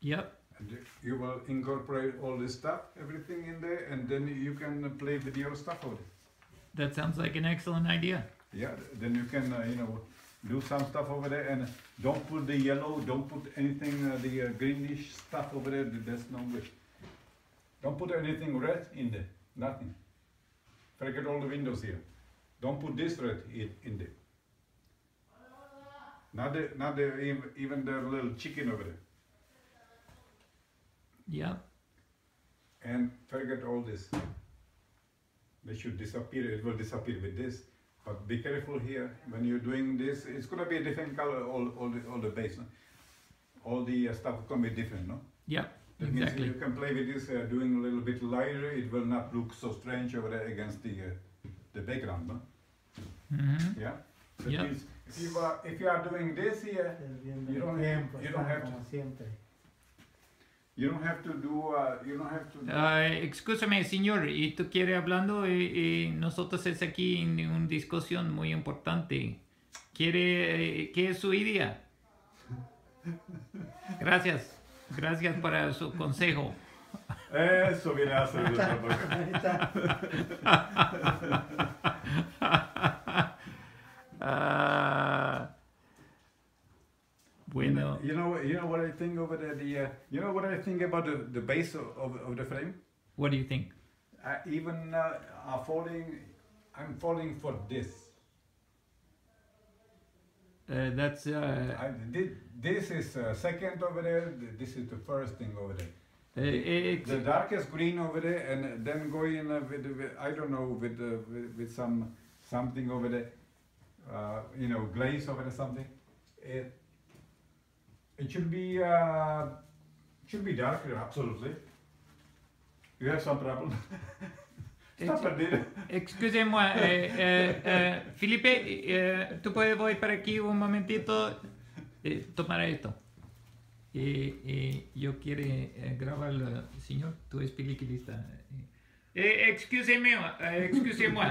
Yep. And you will incorporate all this stuff, everything in there, and then you can play with your stuff over there. That sounds like an excellent idea. Yeah, then you can, do some stuff over there, and don't put the yellow, don't put anything, the greenish stuff over there, there's no way. Don't put anything red in there, nothing. Forget all the windows here. Don't put this red in there. Not even the little chicken over there. Yeah. And forget all this. They should disappear, it will disappear with this. But be careful here, when you're doing this, it's gonna be a different color, all the base. No? All the stuff can be different, no? Yeah, That exactly. means you can play with this, doing a little bit lighter, it will not look so strange over there against the background, no? Mm-hmm. Yeah? That Yeah. means if you are doing this here, you don't have to. You don't have to do, Escúchame, señor, y tú quieres hablando, nosotros es aquí en una discusión muy importante. ¿Qué es su idea? Gracias para su consejo. Eso viene a ser Bueno. You know what I think over there. You know what I think about the base of the frame. What do you think? I'm falling for this. That's. This is second over there. This is the first thing over there. The darkest green over there, and then going with I don't know with something over there. Glaze over there something. It should be darker, absolutely. You have some problem. Excusez-moi, Felipe, tú puedes voy para aquí un momentito, tomar esto. Yo quiero grabar, señor, tú es peliculista. Excusez-moi,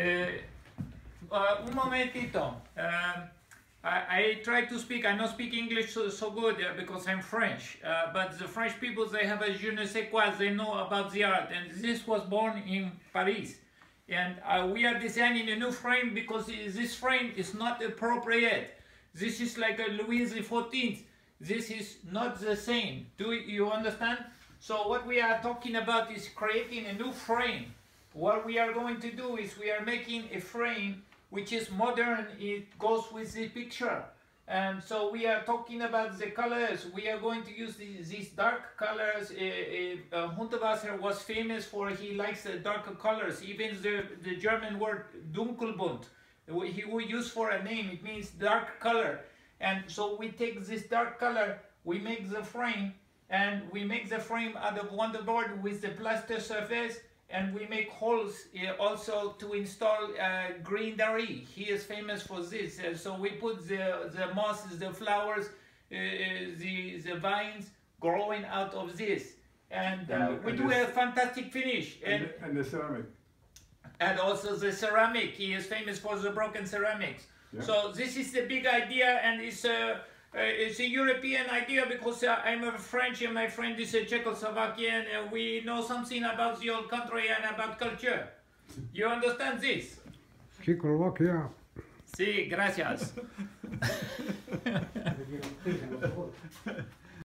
un momentito. I try to speak, I don't speak English so good because I'm French, but the French people, they have a je ne sais quoi, they know about the art, and this was born in Paris. And we are designing a new frame because this frame is not appropriate. This is like a Louis XIV. This is not the same. Do you understand? So what we are talking about is creating a new frame. What we are going to do is we are making a frame which is modern, it goes with the picture. And so we are talking about the colors. We are going to use these dark colors. Hundertwasser was famous for, he likes the darker colors. Even the German word dunkelbunt, he would use for a name, it means dark color. And so we take this dark color, we make the frame, and we make the frame out of wonderboard with the plaster surface. And we make holes also to install greenery. He is famous for this. So we put the mosses, the flowers, the vines growing out of this. And we do a fantastic finish. And the ceramic. And also the ceramic. He is famous for the broken ceramics. Yeah. So this is the big idea, and it's a European idea because I'm a French and my friend is a Czechoslovakian, and we know something about the old country and about culture. You understand this? Czechoslovakia. Sí, gracias.